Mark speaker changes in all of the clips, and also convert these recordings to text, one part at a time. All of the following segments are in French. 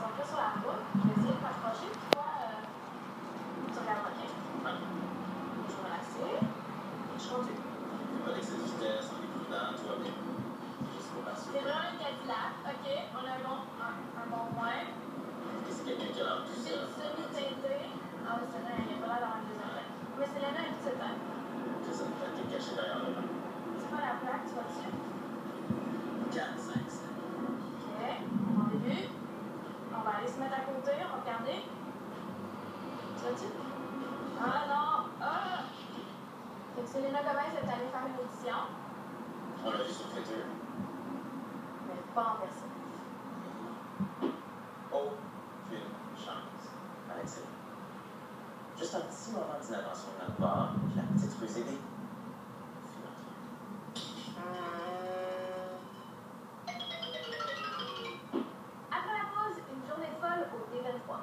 Speaker 1: concentrer sur la route. Je vais essayer de m'approcher. Puis toi, tu regardes, OK?
Speaker 2: Ouais.
Speaker 1: Je vais relaxer. Je conduis.
Speaker 2: Pas d'excès de vitesse, on est prudent, tout va bien. Juste pour m'assurer.
Speaker 1: C'est vraiment une Cadillac. OK, on a un bon point.
Speaker 2: C'est quelqu'un qui a l'air tout
Speaker 1: C'est
Speaker 2: seul.
Speaker 1: semi-teinté. Ah oui, c'est vrai, il n'y a pas l'air d'avoir une deuxième tête. Mais c'est la même petite tête.
Speaker 2: C'est ça, peut-être qu'il est caché derrière le banc.
Speaker 1: C'est quoi la plaque, tu vois dessus?
Speaker 2: 4, 5, 7.
Speaker 1: OK, bon début. On va aller se mettre à côté, on va regarder. Tu vois-tu? Ah non! Ah! Fait que Selena Gomez est allée faire une audition.
Speaker 2: On l'a vu sur Twitter.
Speaker 1: Mais pas en personne.
Speaker 2: Aucune chance. Alexis. Juste un petit moment d'inattention de notre part, puis la petite peut s'aider.
Speaker 1: Après la pause, une journée folle au D23.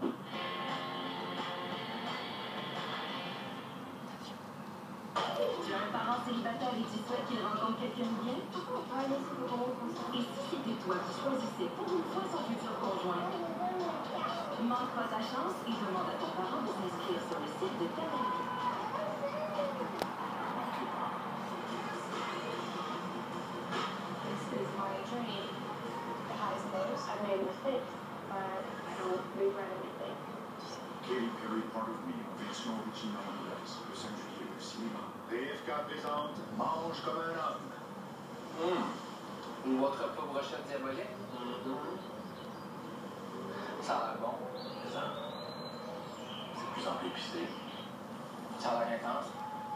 Speaker 3: Tu as un parent célibataire et tu souhaites qu'il rencontre quelqu'un de bien?
Speaker 1: Ah, mais c'est gros comme ça.
Speaker 3: Et si c'était toi qui choisissais pour une fois son futur conjoint? Manque pas ta chance et demande à ton parent de s'inscrire sur le site de Canal.
Speaker 1: This is my journey. The highs and lows. I made mistakes, but I don't regret anything.
Speaker 4: Katy Perry, Part of Me, en version originale anglaise, le 5 juillet au cinéma. PFK présente Mange comme un homme.
Speaker 5: Une autre repas brochette diabolique? Ça a l'air bon.
Speaker 4: C'est ça. C'est de plus en plus épicé.
Speaker 5: Ça a l'air intense.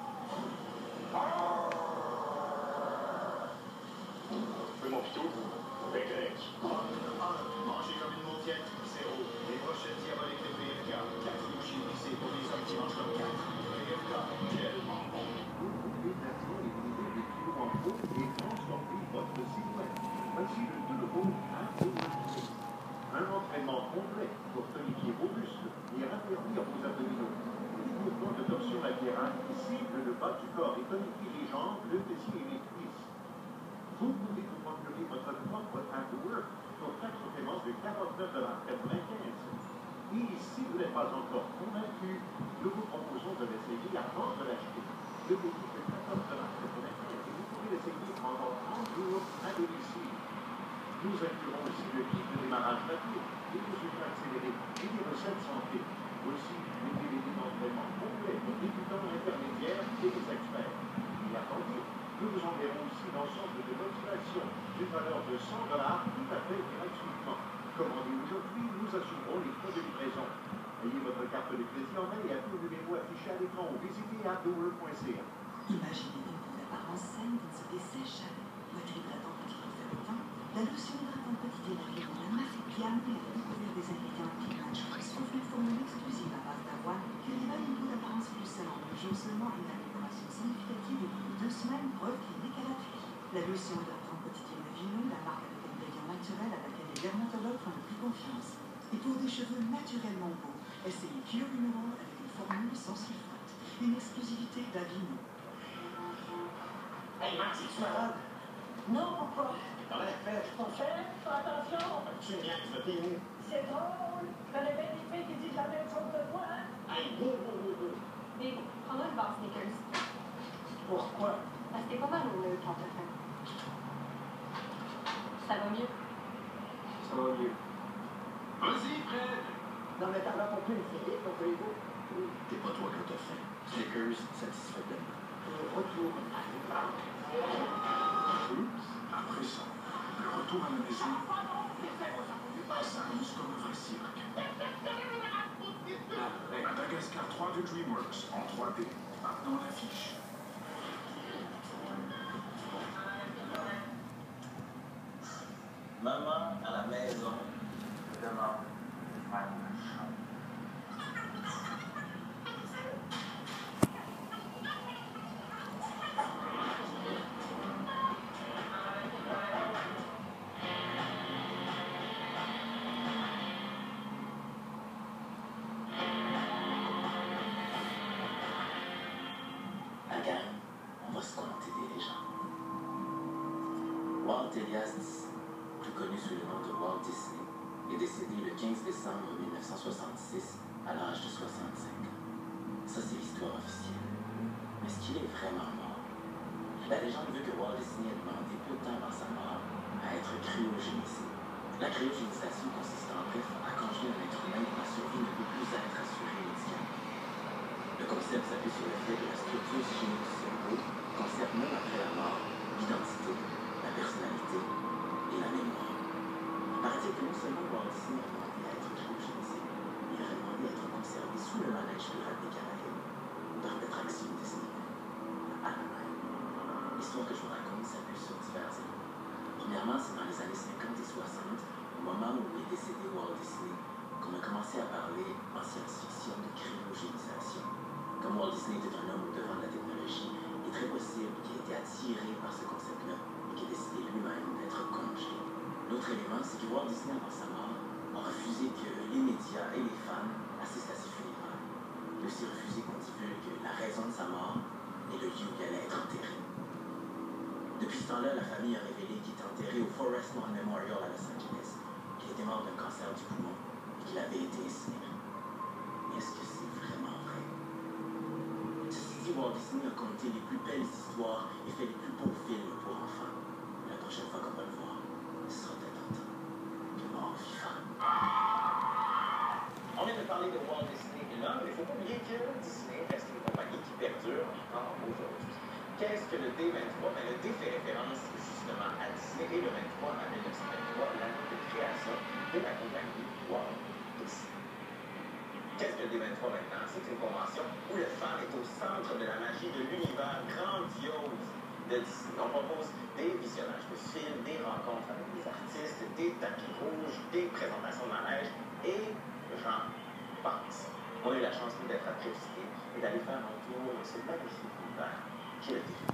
Speaker 4: Fais-moi plutôt. Pétex. Manger comme une maudiette, c'est haut. Les brochettes diaboliques de PFK. 4 louches épicées pour les hommes qui mangent comme 4. PFK, tellement bon. Vous pouvez maintenant éliminer les kilos en trop et transformer votre silhouette. Voici le tout nouveau abdominoplastie. Un entraînement complet pour tonifier vos muscles et raffermir vos abdominaux. Une mouvement de torsion latérale cible le bas du corps et tonifie les jambes, le fessier et les cuisses. Vous pouvez vous procurer votre propre Afterwork pour 4 séances de 49,95 $. Et si vous n'êtes pas encore convaincu, nous vous proposons de l'essayer avant de l'acheter. Le prix de 14,95 $ et vous pouvez l'essayer pendant 30 jours à domicile. Nous inclurons aussi le kit de démarrage rapide, des résultats accélérés et des recettes santé. Aussi, les DVD d'entraînement complets pour débutants, intermédiaires et des experts. Et attendez, nous vous enverrons aussi l'ensemble de motivation d'une valeur de 100 $ tout à fait gratuitement. Commandez aujourd'hui, nous assurerons les frais de livraison. Ayez votre carte de crédit en main et à tout numéro affiché à l'écran ou visitez abdoworld.ca.
Speaker 3: Imaginez donc des apparences saines d'une se dessèche jamais. Votre hydratant petit conservateur, la lotion hydratante petit énergie dans la masse est fiable et la découverte des ingrédients Peanut offre une formule exclusive à base d'avoine qui révèle une peau d'apparence plus saine en 2 jours seulement et une amélioration significative au bout de 2 semaines, preuve clinique à l'appui. La lotion hydratante petit énergie, la marque avec ingrédients naturels à laquelle les dermatologues font le plus confiance. Et pour des cheveux naturellement beaux, essayez Pure Mineral avec une formule sans sulfate. Une exclusivité d'Avino.
Speaker 4: Hey Max, es-tu malade?
Speaker 1: Non, pourquoi?
Speaker 4: Dans la fête.
Speaker 1: Ton chef, fais attention.
Speaker 4: Tu me niaises, mais t'es où?
Speaker 1: C'est drôle. T'as bien des filles qui disent la même chose de toi, hein?
Speaker 4: Hey,
Speaker 3: Mais prends-moi une barre Snickers.
Speaker 4: Pourquoi?
Speaker 3: Parce que t'es pas mal au nœud quand t'as faim. Ça va mieux.
Speaker 4: Ça va mieux. Vas-y, Fred!
Speaker 1: Non, mais t'en as pas plus une fille, ton frigo.
Speaker 4: T'es pas toi quand t'as faim. Snickers satisfait tellement.
Speaker 1: Retour.
Speaker 4: Oups. Après ça, le retour à la maison, ça annonce comme un vrai cirque. Madagascar 3 de DreamWorks en 3D. Maintenant l'affiche.
Speaker 2: Maman à la maison me demande de faire une chambre. décédé le 15 décembre 1966 à l'âge de 65 ans. Ça, c'est l'histoire officielle. Mais est-ce qu'il est vraiment mort? La légende veut que Walt Disney a demandé peu de temps avant sa mort à être cryogénisé. La cryogénisation consiste en bref à congeler un être humain dont la survie ne peut plus être assurée médicalement. Le concept s'appuie sur le fait que la structure chimique du cerveau conserve même après la mort l'identité, la personnalité et la mémoire. Paraît-il que non seulement Walt Disney a demandé à être cryogénisé, il a demandé à être conservé sous le manège pirate des Caraïbes par l'attraction Disney. À la même. L'histoire que je vous raconte s'appuie sur divers éléments. Premièrement, c'est dans les années 50 et 60, au moment où est décédé Walt Disney, qu'on a commencé à parler en science-fiction de cryogénisation. Comme Walt Disney était un homme au devant de la technologie, il est très possible qu'il ait été attiré par ce concept-là et qu'il ait décidé lui-même d'être congelé. L'autre élément, c'est que Walt Disney, avant sa mort, a refusé que les médias et les fans assistent à ses funérailles. Il a aussi refusé qu'on divulgue la raison de sa mort et le lieu où il allait être enterré. Depuis ce temps-là, la famille a révélé qu'il était enterré au Forest Lawn Memorial à Los Angeles, qu'il était mort d'un cancer du poumon et qu'il avait été incinéré. Mais est-ce que c'est vraiment vrai? Ceci dit, Walt Disney a conté les plus belles histoires et fait les plus beaux films pour enfants. La prochaine fois qu'on va le voir, ce sera peut-être en temps de mort vivant.
Speaker 6: On vient de parler de Walt Disney et là, mais il ne faut pas oublier que Disney reste une compagnie qui perdure encore aujourd'hui. Qu'est-ce que le D23? Le D fait référence justement à Disney et le 23 en 1923, l'année de création de la compagnie Walt Disney. Qu'est-ce que le D23 maintenant? C'est une convention où le fan est au centre de la magie de l'univers grandiose de Disney. On propose des visionnages de films, des rencontres avec des artistes, des tapis rouges, des présentations de manège et j'en passe. On a eu la chance d'être à Prévisité et d'aller faire un tour de ce magnifique univers qui est le défi.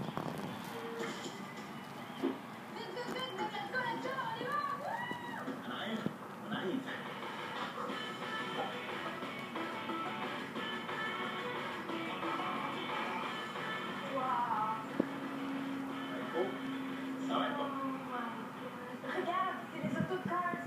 Speaker 1: Regarde, c'est les autocars.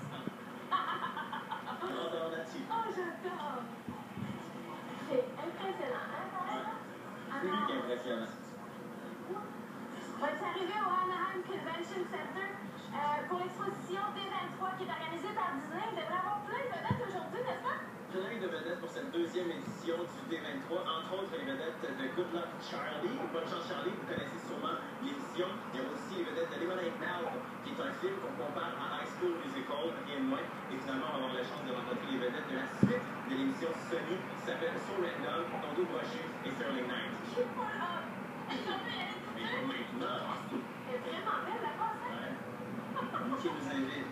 Speaker 1: Oh, j'adore. C'est impressionnant, hein, quand même?
Speaker 6: C'est lui qui est impressionnant.
Speaker 1: Va-t-il arriver au Anaheim Convention Center pour l'exposition D23 qui est organisée par Disney? Il devrait avoir plein de vedettes aujourd'hui, n'est-ce pas?
Speaker 6: Plein de vedettes pour cette deuxième édition du D23, entre autres les vedettes de Good Luck Charlie, ou Bonne Chance Charlie, vous connaissez sûrement l'émission. Il y a aussi les vedettes de Lemonade Now, qui est un film qu'on compare à High School Musical, rien de moins. Et finalement, on va avoir la chance de rencontrer les vedettes de la suite de l'émission Sony, qui s'appelle So Random, Tondo Brochu et Sterling Knight.
Speaker 1: Je suis pas là. Est-ce qu'on peut y aller tout de suite? C'est vraiment belle la passe, hein?
Speaker 6: Ouais. Qui nous invite.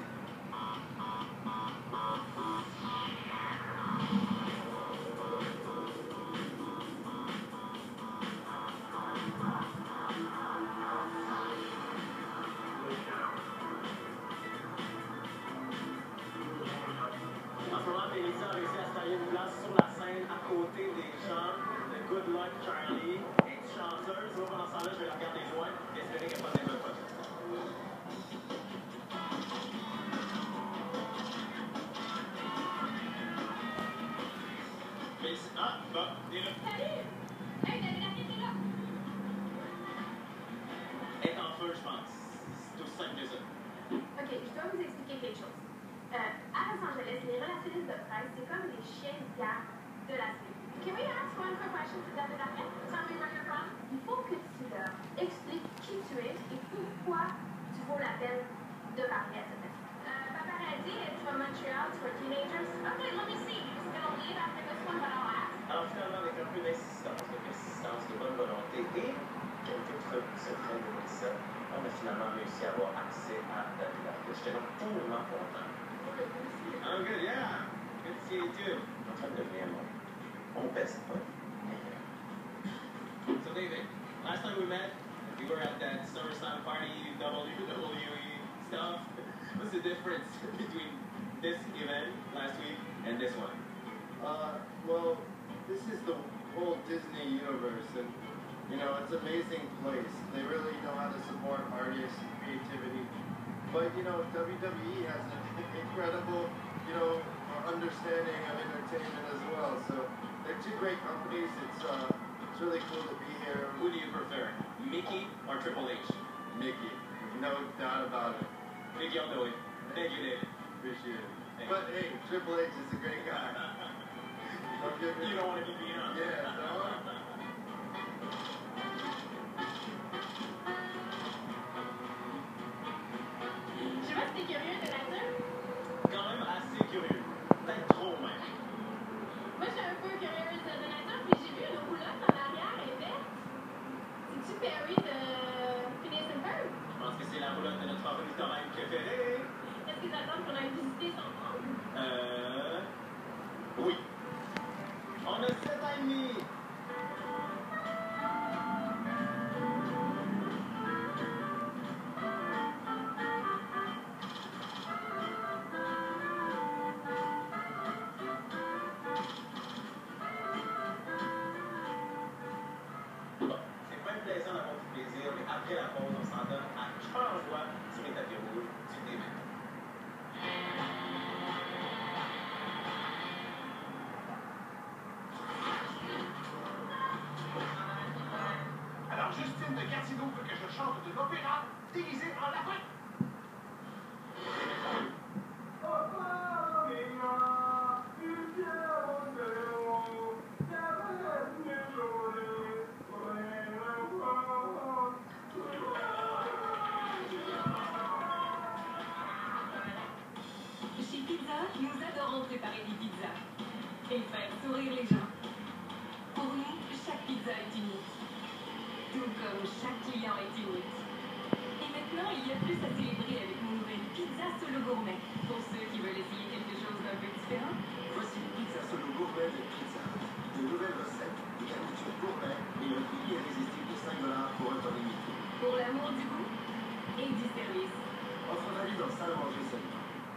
Speaker 6: En ce moment, Mélissa a réussi à se tailler une place sur la scène à côté des gens de Good Luck Charlie. Elle est chanteuse. Moi, pendant ce temps-là, je vais la regarder loin et espérer qu'elle ne pas de Ah, bon, t'es là.
Speaker 1: Salut! Hey, David, t'es là!
Speaker 6: Elle est en feu, je pense. C'est aussi simple que ça.
Speaker 1: Ok, je dois vous expliquer quelque chose. À Los Angeles, les relationnistes de presse, c'est comme les chiens de garde de la cité. Can we ask one quick question to David Arquette? Tell me where you're from. Il faut que tu leur expliques qui tu es et pourquoi tu vaux la peine de parler à cette personne. Paparazzi, it's from Montreal, it's for teenagers. Okay, let me see. Is it gonna leave after this one, but I'll ask.
Speaker 6: Alors finalement, avec un peu d'insistance, de persistance, de bonne volonté et quelques trucs secrets de Mélissa, on a finalement réussi à avoir accès à David Arquette. J'étais donc tellement content. I'm good, yeah. Good to see you too. En train de devenir mon best bud. So David, last time we met, we were at that SummerSlam party WWE stuff. What's the difference between this event last week and this one?
Speaker 7: Well, this is the whole Disney universe, and it's an amazing place. They really know how to support artists and creativity. But WWE has an incredible, understanding of entertainment as well. So they're two great companies. It's really cool to be here.
Speaker 6: Who do you prefer, Mickey or Triple H?
Speaker 7: Mickey, no doubt about it.
Speaker 6: Mickey all the way. Thank you, David.
Speaker 7: Appreciate it.
Speaker 6: Thank
Speaker 7: But hey, Triple H is a great guy. Don't get me.
Speaker 6: You don't want to be beat up.
Speaker 7: Yeah, no.
Speaker 1: Je sais pas si t'es curieux de nature.
Speaker 6: Quand même assez curieux. Peut-être trop même.
Speaker 1: Moi, je suis un peu curieuse de nature, puis j'ai vu une roulotte en arrière et verte. C'est-tu Perry de Phineas and Ferb?
Speaker 6: Je pense que c'est la roulotte de notre ornithorynque préféré.
Speaker 1: Est-ce qu'ils attendent qu'on aille visiter son monde?
Speaker 6: Oui. On a 7 ans et demi. C'est pas plaisant d'avoir du plaisir, mais après la pause, on s'en donne à cœur joie sur les tapis rouges du début.
Speaker 4: Alors Justine de Gatineau veut que je chante de l'opéra déguisé en lapin.
Speaker 3: Chez Pizza, nous adorons préparer des pizzas et faire sourire les gens. Pour nous, chaque pizza est unique, tout comme chaque client est unique. Et maintenant, il y a plus à célébrer avec nos nouvelles pizzas solo gourmet. Pour ceux qui veulent essayer quelque chose d'un peu différent,
Speaker 2: Voici une pizza solo gourmet de pizza. De nouvelles recettes, des garnitures gourmet et un prix irrésistible de $5 pour un temps limité.
Speaker 3: pour l'amour du goût et du service.
Speaker 2: Offre valide en salle à manger seulement.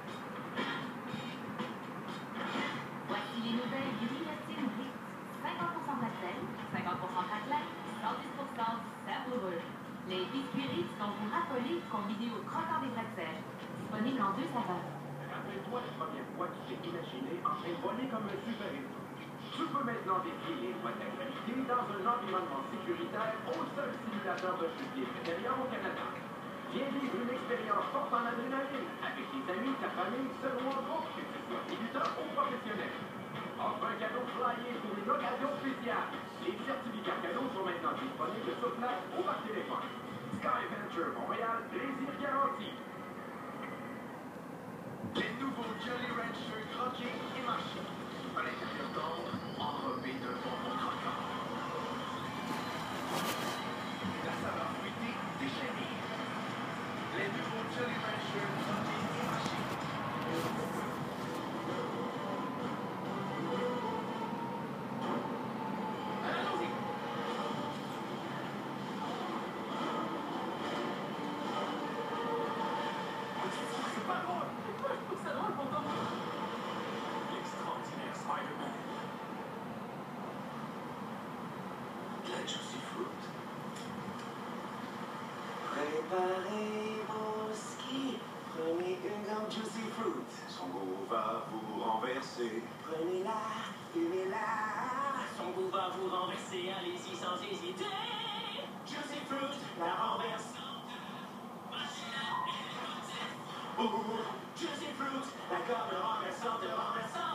Speaker 3: Voici les nouvelles grillotines Ritz. 50% bretzel, 50% raclette, 110% savoureux. Les biscuits Ritz sont vous raffolés combinés au croquant des bretzels. Disponibles en 2 saveurs.
Speaker 4: Rappelle-toi la première fois que tu t'es imaginé en train de voler comme un super-héros. Tu peux maintenant défier les lois de la gravité dans un environnement sécuritaire au seul simulateur de chute libre intérieur au Canada. Viens vivre une expérience forte en adrénaline avec tes amis, ta famille, seul ou en groupe, que tu sois débutant ou professionnel. Offre un cadeau flyé pour une occasion spéciale. Les certificats cadeaux sont maintenant disponibles sur place ou par téléphone. Sky Venture Montréal, plaisir garanti. Les nouveaux Jolly Rancher croqués et mâchés. À l'intérieur tendre, enrobé d'un bonbon croquant. La saveur fruitée déchaînée. Les nouveaux Jolly Rancher croqués et mâchés. Allons-y. C'est pas drôle.
Speaker 1: Pourquoi je trouve ça drôle pour toi?
Speaker 4: L'extraordinaire Spider-Man.
Speaker 2: La Juicy Fruit. Préparez vos skis. Prenez une grande Juicy Fruit.
Speaker 4: Son goût va vous renverser.
Speaker 2: Prenez-la, fumez-la.
Speaker 6: Son goût va vous renverser, allez-y sans hésiter. Juicy Fruit, la renverse. Oh, Juicy Fruit, la corde renversante, renversante.